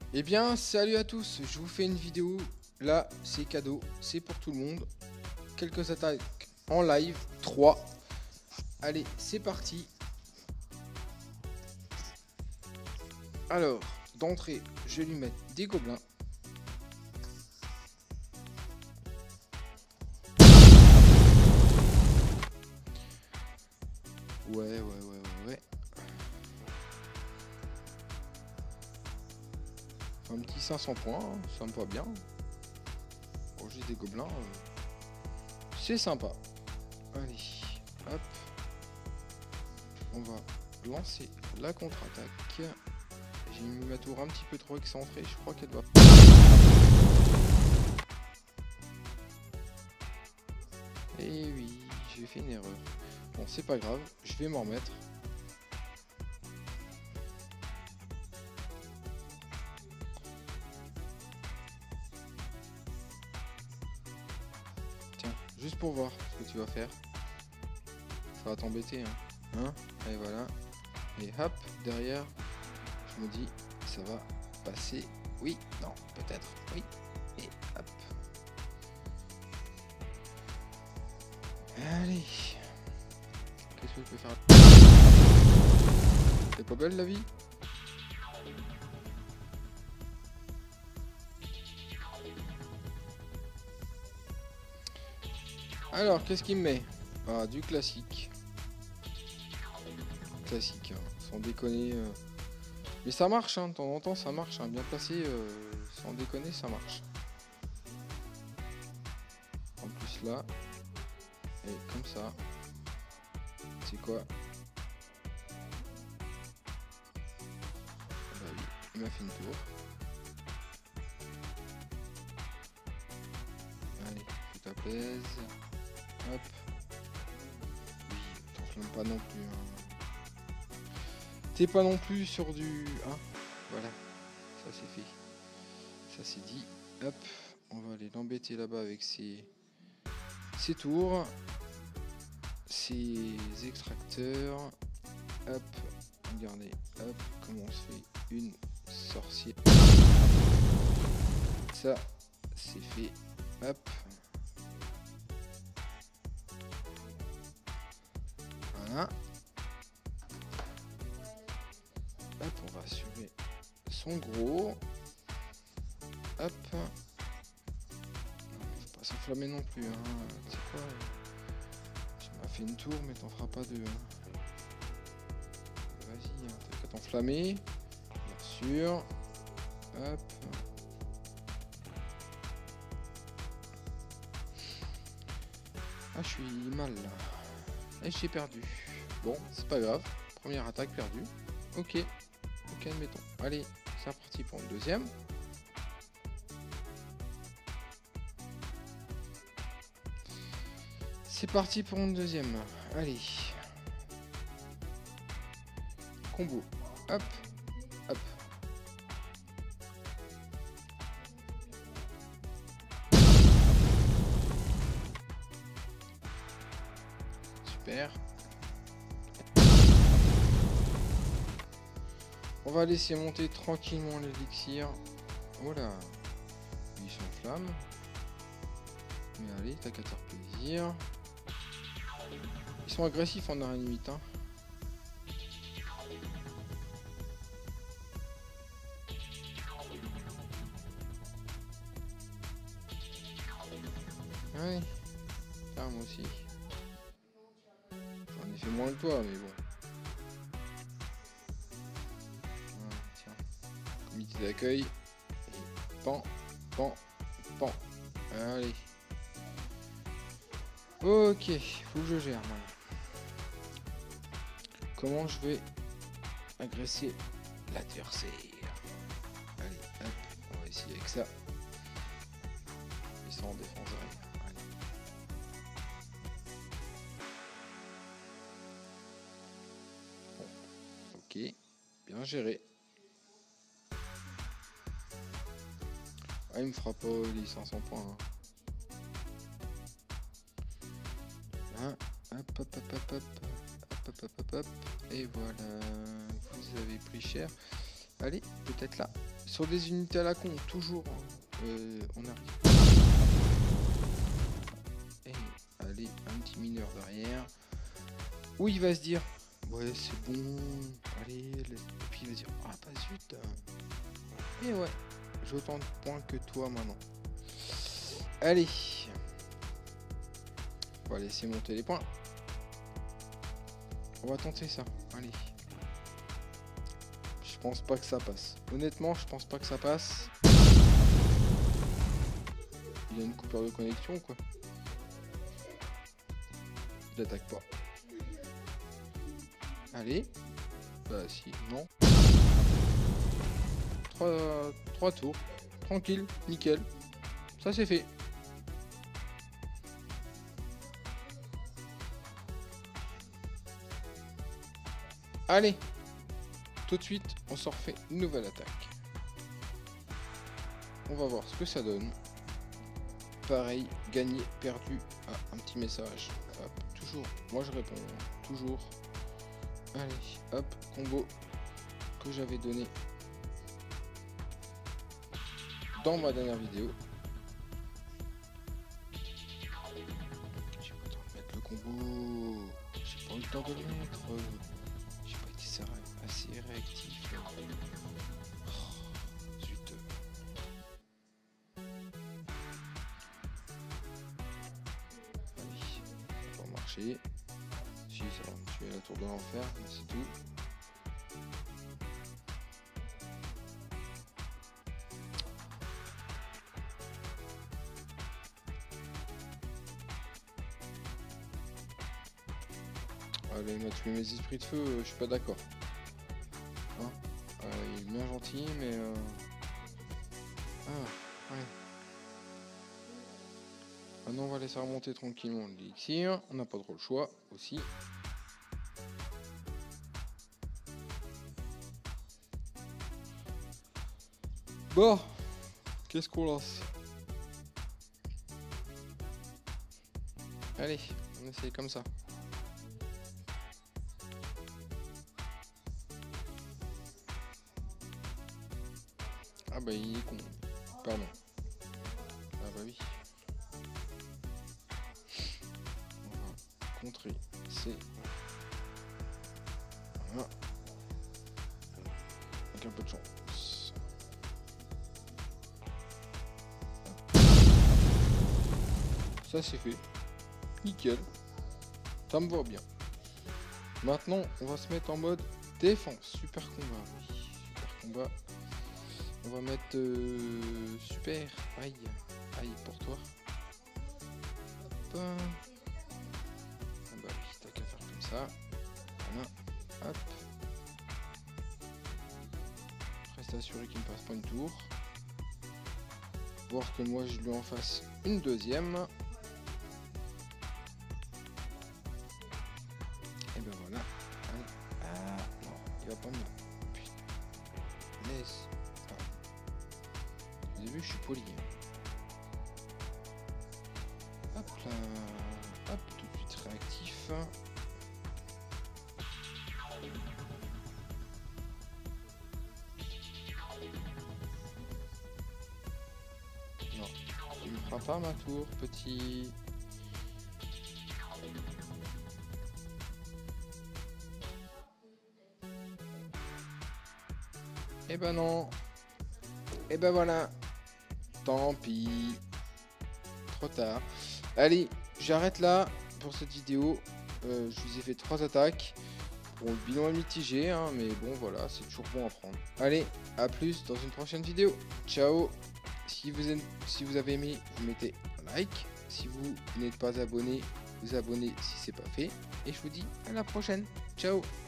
Eh bien, salut à tous, je vous fais une vidéo. Là, c'est cadeau, c'est pour tout le monde. Quelques attaques en live, 3. Allez, c'est parti. Alors, d'entrée, je vais lui mettre des gobelins. Ouais. Un petit 500 points, hein, ça me va bien. Bon, j'ai des gobelins, c'est sympa. Allez, hop. On va lancer la contre-attaque. J'ai mis ma tour un petit peu trop excentrée, je crois qu'elle doit... Eh oui, j'ai fait une erreur. Bon, c'est pas grave, je vais m'en remettre. Tiens, juste pour voir ce que tu vas faire. Ça va t'embêter, hein. Et voilà. Et hop, derrière, je me dis, ça va passer. Oui, non, peut-être, oui. Et hop. Allez. Qu'est-ce que je peux faire? C'est pas belle la vie? Alors, qu'est-ce qu'il me met? Ah, du classique. Classique, hein, sans déconner. Mais ça marche, hein, de temps en temps ça marche, hein, bien placé, sans déconner ça marche. En plus là, et comme ça, c'est quoi? Bah oui, il m'a fait une tour. Allez, tu t'apaises. Hop. Oui, t'enflamme pas non plus. Hein. T'es pas non plus sur du... Hein, voilà, ça c'est fait. Ça c'est dit. Hop, on va aller l'embêter là-bas avec ses tours. Ses extracteurs. Hop, regardez, hop, comment on se fait une sorcière. Ça, c'est fait. Hop. Voilà. Hop, on va assurer son gros. Hop. Faut pas s'enflammer non plus, hein. Tu sais quoi, tu m'as fait une tour, mais t'en feras pas deux. Vas-y, hein, t'as qu'à t'enflammer. Bien sûr. Hop. Ah, je suis mal là. Et j'ai perdu. Bon, c'est pas grave. Première attaque perdue. Ok, admettons. Allez, c'est reparti pour une deuxième. C'est parti pour une deuxième. Allez. Combo. Hop, hop. Super. On va laisser monter tranquillement l'élixir. Voilà. Il s'enflamme. Mais allez, t'as qu'à te faire plaisir. Ils sont agressifs en arène 8. Hein. Ouais. Ah, moi aussi. J'en ai fait moins que toi, mais bon. Comité d'accueil. Pan. Allez. Ok, faut que je gère maintenant. Comment je vais agresser l'adversaire? Allez, hop, on va essayer avec ça. Et ça en défense arrière. Allez. Bon, ok, bien géré. Ah, il me fera pas les 500 points. Hein. Là, hop. Et voilà, vous avez pris cher. Allez, peut-être là. sur des unités à la con, toujours. On arrive. Et allez, un petit mineur derrière. Où il va se dire, ouais, c'est bon. Allez, et puis il va se dire, ah bah zut. Et ouais, j'ai autant de points que toi maintenant. Allez. On va laisser monter les points. On va tenter ça. Allez. Je pense pas que ça passe. Honnêtement, je pense pas que ça passe. Il y a une coupure de connexion ou quoi? Il attaque pas. Allez. Bah si, non. 3 tours. Tranquille, nickel. Ça c'est fait. Allez. Tout de suite, on s'en refait une nouvelle attaque. On va voir ce que ça donne. Pareil, gagné, perdu. Ah, un petit message. Hop, toujours. Moi je réponds. Toujours. Allez, hop, combo que j'avais donné dans ma dernière vidéo. J'ai pas le temps de mettre le combo. J'ai pas eu le temps de le mettre. J'ai pas été assez réactif. Oh, zut. Allez, ça va marcher. Si, ça va me tuer la tour de l'enfer, mais c'est tout. Allez, il m'a tué mes esprits de feu, je suis pas d'accord. Hein, il est bien gentil, mais... Ah, ouais. Maintenant, on va laisser remonter tranquillement l'élixir. On n'a pas trop le choix, aussi. Bon, qu'est-ce qu'on lance? Allez, on essaye comme ça. Ah bah il est con. Pardon. Ah bah oui. On va contrer. C'est... Voilà. Avec un peu de chance. Ça c'est fait. Nickel. Ça me va bien. Maintenant, on va se mettre en mode défense. Super combat. Oui. Super combat. On va mettre super. Aïe. Aïe pour toi. Hop. Ah bah oui, t'as qu'à faire comme ça. Voilà. Hop. Reste assuré qu'il ne passe pas une tour. Voir que moi je lui en fasse une deuxième. Et ben voilà. Allez. Ah non, il va pas me... Putain. Laisse. Ah. Vous avez vu, je suis poli. Hop là. Hop, tout de suite réactif. Non, tu me feras pas ma tour, petit. Eh ben non. Eh ben voilà. Tant pis. Trop tard. Allez, j'arrête là pour cette vidéo. Je vous ai fait 3 attaques. Bon, le bilan est mitigé, hein, mais bon voilà, c'est toujours bon à prendre. Allez, à plus dans une prochaine vidéo. Ciao. Si vous avez aimé, vous mettez un like. Si vous n'êtes pas abonné, vous abonnez si c'est pas fait. Et je vous dis à la prochaine. Ciao.